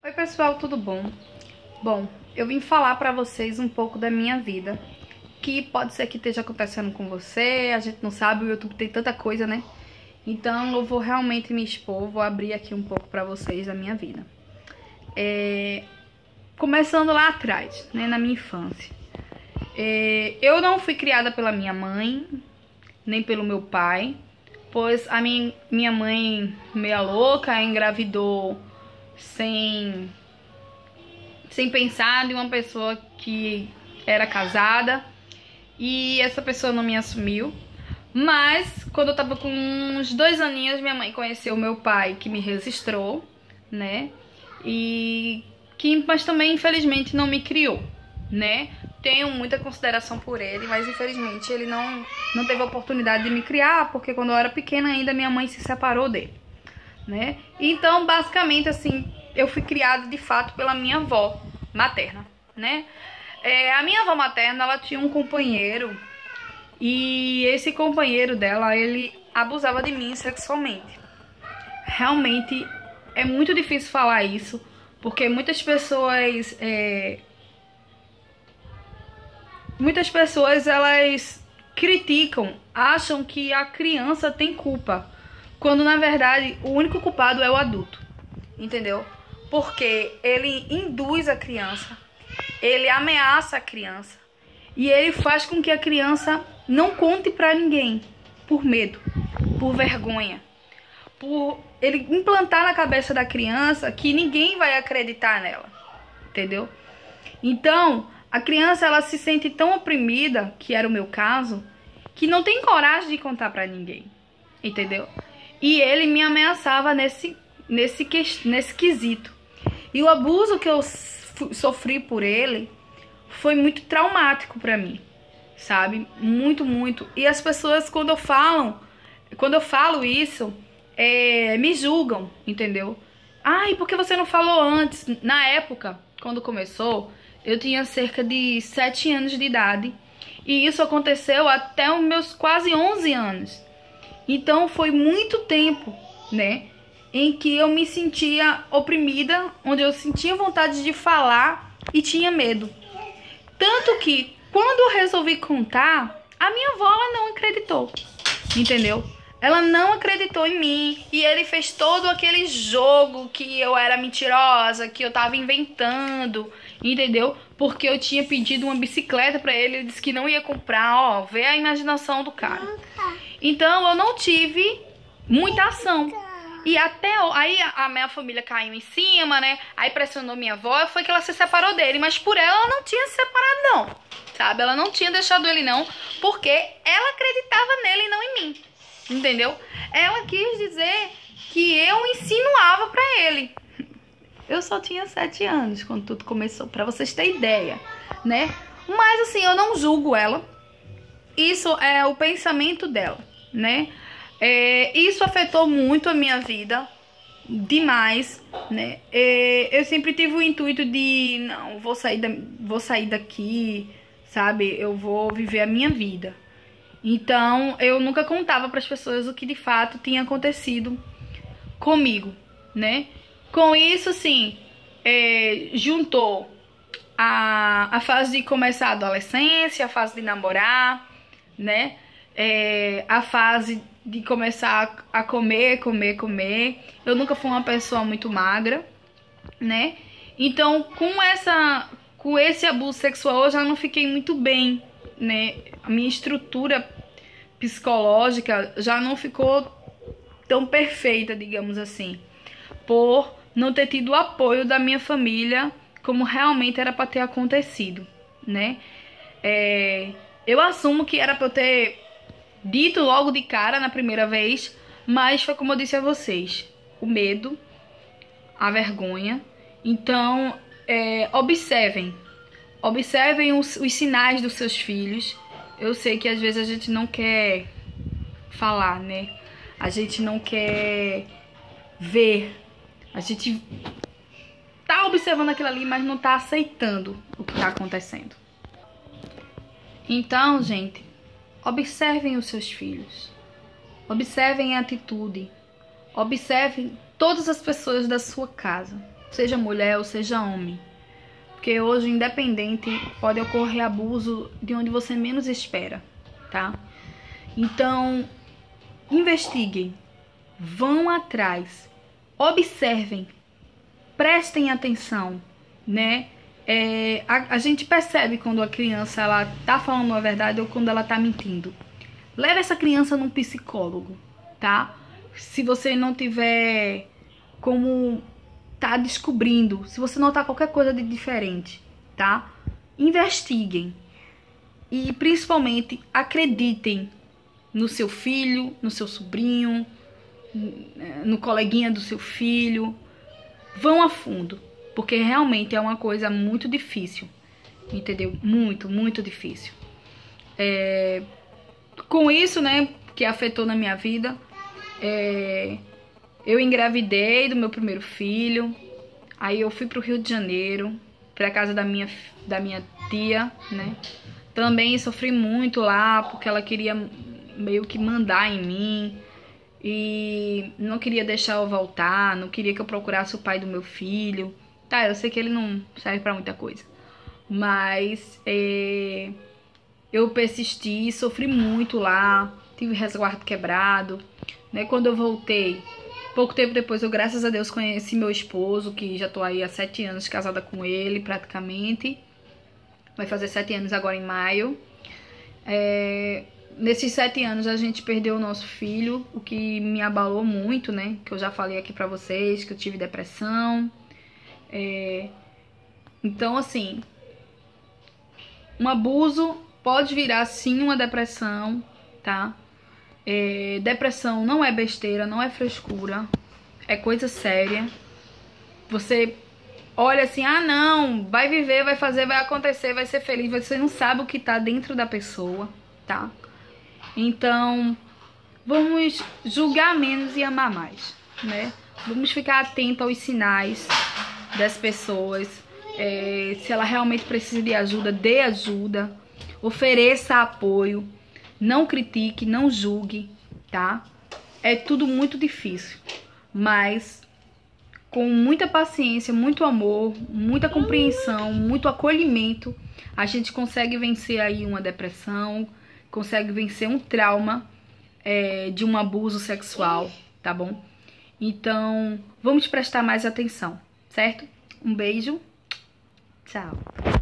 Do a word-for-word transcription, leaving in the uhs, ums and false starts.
Oi pessoal, tudo bom? Bom, eu vim falar pra vocês um pouco da minha vida, que pode ser que esteja acontecendo com você, a gente não sabe, o YouTube tem tanta coisa, né? Então eu vou realmente me expor, vou abrir aqui um pouco pra vocês da minha vida. É... Começando lá atrás, né, na minha infância. É... Eu não fui criada pela minha mãe, nem pelo meu pai, pois a minha, minha mãe, meia louca, engravidou sem, sem pensar em uma pessoa que era casada, e essa pessoa não me assumiu. Mas quando eu tava com uns dois aninhos, minha mãe conheceu meu pai, que me registrou, né? E que, mas também infelizmente não me criou, né? Tenho muita consideração por ele, mas infelizmente ele não, não teve a oportunidade de me criar, porque quando eu era pequena ainda minha mãe se separou dele, né? Então, basicamente, assim, eu fui criada de fato pela minha avó materna, né? É, a minha avó materna, ela tinha um companheiro, e esse companheiro dela, ele abusava de mim sexualmente. Realmente é muito difícil falar isso, porque muitas pessoas... É, Muitas pessoas, elas criticam, acham que a criança tem culpa, quando na verdade o único culpado é o adulto, entendeu? Porque ele induz a criança, ele ameaça a criança e ele faz com que a criança não conte pra ninguém, por medo, por vergonha, por ele implantar na cabeça da criança que ninguém vai acreditar nela, entendeu? Então... a criança, ela se sente tão oprimida, que era o meu caso, que não tem coragem de contar pra ninguém, entendeu? E ele me ameaçava nesse, nesse, nesse quesito. E o abuso que eu sofri por ele foi muito traumático pra mim, sabe? Muito, muito. E as pessoas, quando eu falo, quando eu falo isso, é, me julgam, entendeu? Ai, por que você não falou antes? Na época, quando começou... eu tinha cerca de sete anos de idade, e isso aconteceu até os meus quase onze anos. Então foi muito tempo, né, em que eu me sentia oprimida, onde eu sentia vontade de falar e tinha medo. Tanto que quando eu resolvi contar, a minha avó não acreditou, entendeu? Ela não acreditou em mim, e ele fez todo aquele jogo que eu era mentirosa, que eu tava inventando, entendeu? Porque eu tinha pedido uma bicicleta pra ele, ele disse que não ia comprar, ó, vê a imaginação do cara. Então eu não tive muita ação. E até aí a minha família caiu em cima, né? Aí pressionou minha avó, foi que ela se separou dele, mas por ela ela não tinha se separado não, sabe? Ela não tinha deixado ele não, porque ela acreditava nele e não em mim. Entendeu? Ela quis dizer que eu insinuava pra ele. Eu só tinha sete anos quando tudo começou, pra vocês terem ideia, né? Mas assim, eu não julgo ela. Isso é o pensamento dela, né? É, isso afetou muito a minha vida, demais, né? É, eu sempre tive o intuito de, não, vou sair, da, vou sair daqui, sabe? Eu vou viver a minha vida. Então, eu nunca contava para as pessoas o que de fato tinha acontecido comigo, né? Com isso, assim, é, juntou a, a fase de começar a adolescência, a fase de namorar, né? É, a fase de começar a comer, comer, comer. Eu nunca fui uma pessoa muito magra, né? Então, com, essa, com esse abuso sexual, eu já não fiquei muito bem, né? A minha estrutura psicológica já não ficou tão perfeita, digamos assim, por não ter tido o apoio da minha família como realmente era para ter acontecido, né? É, eu assumo que era para eu ter dito logo de cara na primeira vez, mas foi como eu disse a vocês, o medo, a vergonha. Então, é, observem Observem os, os sinais dos seus filhos. Eu sei que às vezes a gente não quer falar, né? A gente não quer ver. A gente tá observando aquilo ali, mas não tá aceitando o que tá acontecendo. Então, gente, observem os seus filhos. Observem a atitude. Observem todas as pessoas da sua casa. seja mulher ou seja homem. Porque hoje, independente, pode ocorrer abuso de onde você menos espera, tá? Então, investiguem, vão atrás, observem, prestem atenção, né? É, a, a gente percebe quando a criança ela tá falando a verdade ou quando ela tá mentindo. Leve essa criança num psicólogo, tá? Se você não tiver como tá descobrindo, se você notar qualquer coisa de diferente, tá? Investiguem. E principalmente acreditem no seu filho, no seu sobrinho, no coleguinha do seu filho. Vão a fundo, porque realmente é uma coisa muito difícil, entendeu? Muito, muito difícil. É... Com isso, né, que afetou na minha vida, é... eu engravidei do meu primeiro filho, aí eu fui pro Rio de Janeiro, pra casa da minha, da minha tia, né? Também sofri muito lá, porque ela queria meio que mandar em mim e não queria deixar eu voltar, não queria que eu procurasse o pai do meu filho. Tá, eu sei que ele não serve pra muita coisa, mas é, eu persisti, sofri muito lá, tive resguardo quebrado, né? Quando eu voltei, pouco tempo depois, eu, graças a Deus, conheci meu esposo, que já tô aí há sete anos casada com ele, praticamente. Vai fazer sete anos agora em maio. É, nesses sete anos a gente perdeu o nosso filho, o que me abalou muito, né? Que eu já falei aqui pra vocês, que eu tive depressão. É, então, assim, um abuso pode virar, sim, uma depressão, tá? É, depressão não é besteira, não é frescura, é coisa séria. Você olha assim, ah não, vai viver, vai fazer, vai acontecer, vai ser feliz. Você não sabe o que tá dentro da pessoa, tá? Então, vamos julgar menos e amar mais, né? Vamos ficar atento aos sinais das pessoas. É, se ela realmente precisa de ajuda, dê ajuda. Ofereça apoio. Não critique, não julgue, tá? É tudo muito difícil, mas com muita paciência, muito amor, muita compreensão, muito acolhimento, a gente consegue vencer aí uma depressão, consegue vencer um trauma é, de um abuso sexual, tá bom? Então, vamos prestar mais atenção, certo? Um beijo, tchau!